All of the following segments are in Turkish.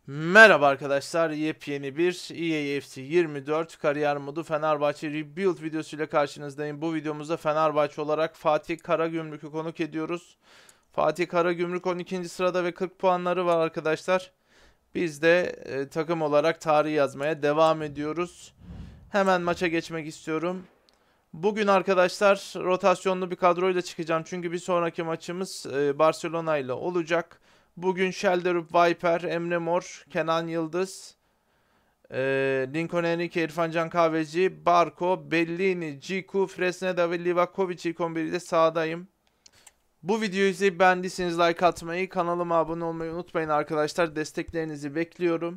Merhaba arkadaşlar, yepyeni bir EAFC 24 kariyer modu Fenerbahçe Rebuild videosuyla karşınızdayım. Bu videomuzda Fenerbahçe olarak Fatih Karagümrük'ü konuk ediyoruz. Fatih Karagümrük 12. sırada ve 40 puanları var arkadaşlar. Biz de takım olarak tarih yazmaya devam ediyoruz. Hemen maça geçmek istiyorum. Bugün arkadaşlar rotasyonlu bir kadroyla çıkacağım. Çünkü bir sonraki maçımız Barcelona ile olacak. Bugün Shelderup Viper, Emre Mor, Kenan Yıldız, Lincoln Enrique, İrfan Can Kahveci, Barco, Bellini, Ciku, Fresneda ve Livakovic ilk 11 ile sahadayım. Bu videoyu izleyip beğendiyseniz like atmayı, kanalıma abone olmayı unutmayın arkadaşlar. Desteklerinizi bekliyorum.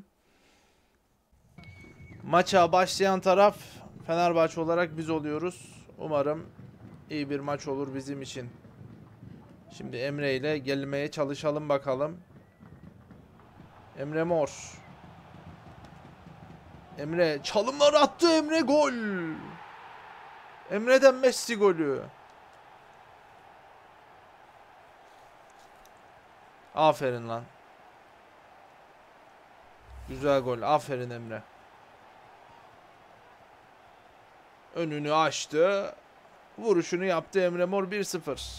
Maça başlayan taraf Fenerbahçe olarak biz oluyoruz. Umarım iyi bir maç olur bizim için. Şimdi Emre ile gelmeye çalışalım bakalım. Emre Mor. Emre çalımlar attı, Emre gol. Emre'den Messi golü. Aferin lan. Güzel gol. Aferin Emre. Önünü açtı. Vuruşunu yaptı Emre Mor, 1-0.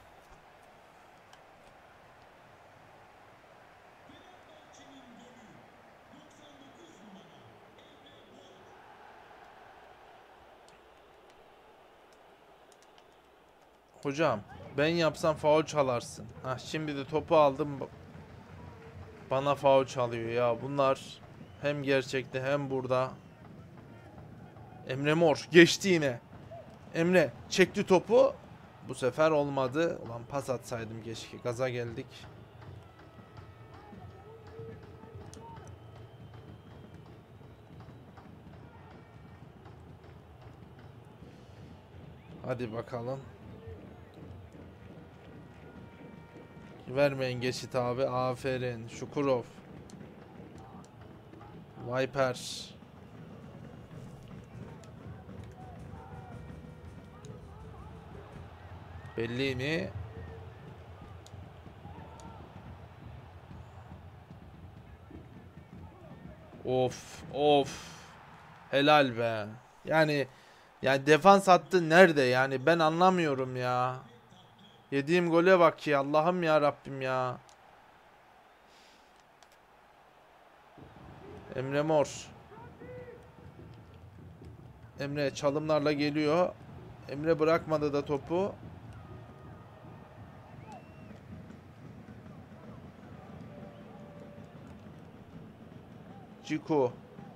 Hocam ben yapsam faul çalarsın. Hah, şimdi de topu aldım. Bana faul çalıyor ya. Bunlar hem gerçekte hem burada. Emre Mor geçti yine. Emre çekti topu. Bu sefer olmadı. Ulan pas atsaydım keşke. Gaza geldik. Hadi bakalım. Vermeyin geçit abi. Aferin. Şukurov. Viper. Bellini. Of of. Helal be. Yani defans hattı nerede yani, ben anlamıyorum ya. Yediğim gole bak ya, Allah'ım ya Rabbim ya. Emre Mor. Emre çalımlarla geliyor. Emre bırakmadı da topu. Ciku.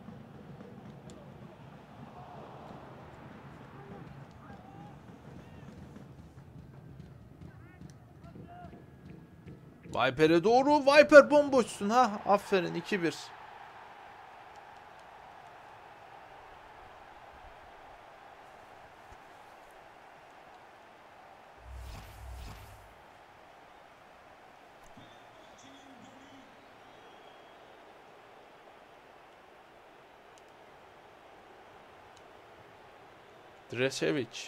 Viper'e doğru. Viper bomboşsun ha. Aferin, 2-1. Dresevic.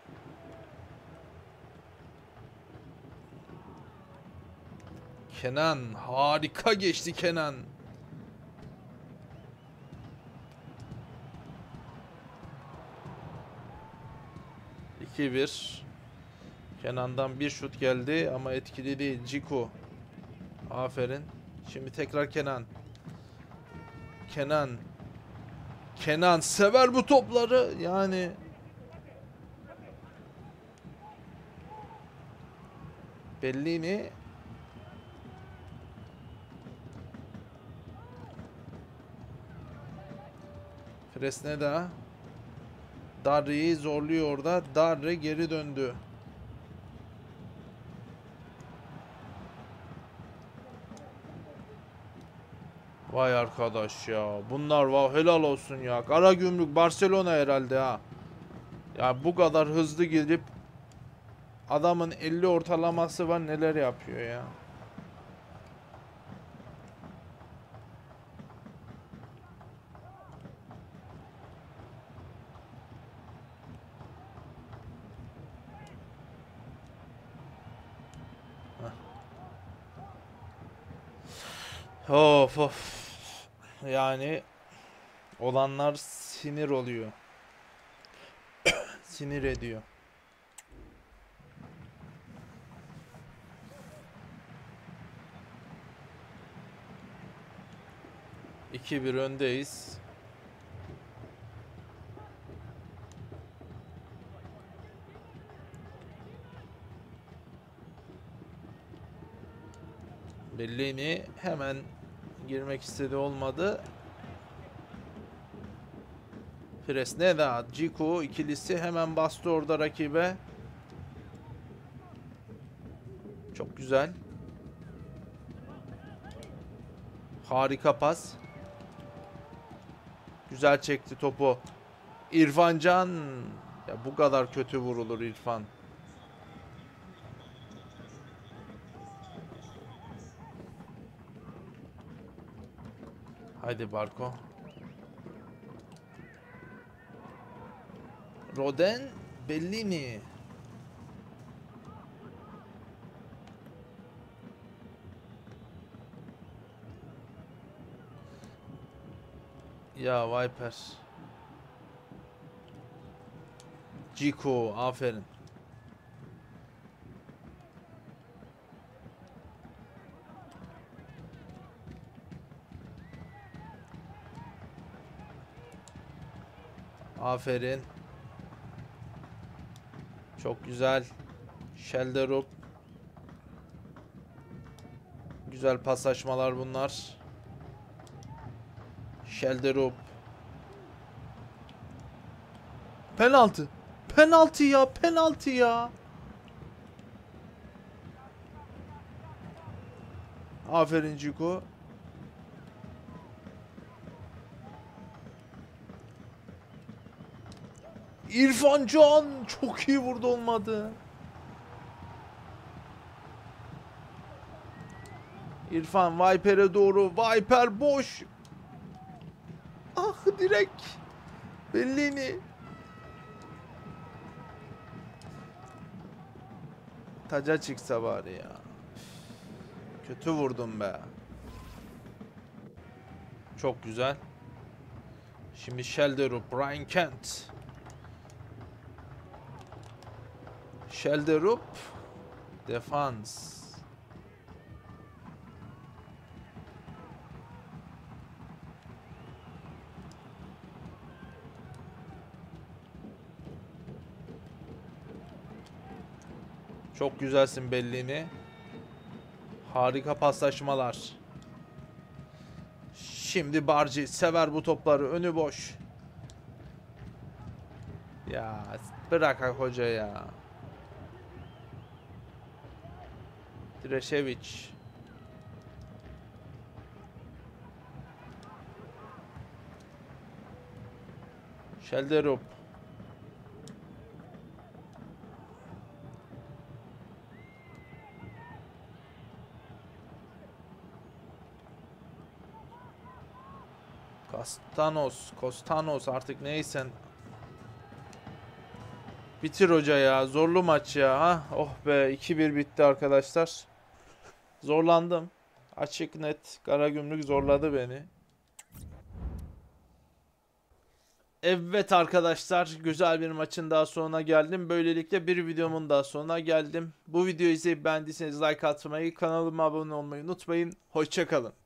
Kenan. Harika geçti Kenan. İki bir. Kenan'dan bir şut geldi ama etkili değil. Ciku. Aferin. Şimdi tekrar Kenan. Kenan. Kenan sever bu topları. Yani Bellini. Fresneda. Darre'yi zorluyor orada. Darre geri döndü. Vay arkadaş ya. Bunlar var, helal olsun ya. Karagümrük Barcelona herhalde ha. Ya bu kadar hızlı gidip adamın 50 ortalaması var, neler yapıyor ya. Of of. Yani olanlar sinir oluyor. Sinir ediyor. İki bir öndeyiz. Bellini hemen girmek istedi, olmadı. Fresneda, Ciku ikilisi hemen bastı orada rakibe. Çok güzel. Harika pas. Güzel çekti topu. İrfan Can. Ya bu kadar kötü vurulur İrfan. Haydi Barko. Roden, Bellini. Ya Viper. Ciku, aferin. Aferin. Çok güzel. Shelderup. Güzel paslaşmalar bunlar. Shelderup. Penaltı. Penaltı ya, penaltı ya. Aferin Ciku. İrfan Can çok iyi vurdu, olmadı. İrfan Viper'e doğru. Viper boş. Ah, direkt. Bellini. Taca çıksa bari ya. Kötü vurdum be. Çok güzel. Şimdi Shelderup, Ryan Kent. Shelderup. Defans. Çok güzelsin Bellini. Harika paslaşmalar. Şimdi Barci sever bu topları. Önü boş. Ya bırak hoca ya. Dreşeviç. Shelderup. Kostanos artık neysen. Bitir hoca ya. Zorlu maç ya. Ha? Oh be, 2-1 bitti arkadaşlar. Zorlandım. Açık net. Karagümrük zorladı beni. Evet arkadaşlar, güzel bir maçın daha sonuna geldim. Böylelikle bir videomun daha sonuna geldim. Bu videoyu izleyip beğendiyseniz like atmayı, kanalıma abone olmayı unutmayın. Hoşça kalın.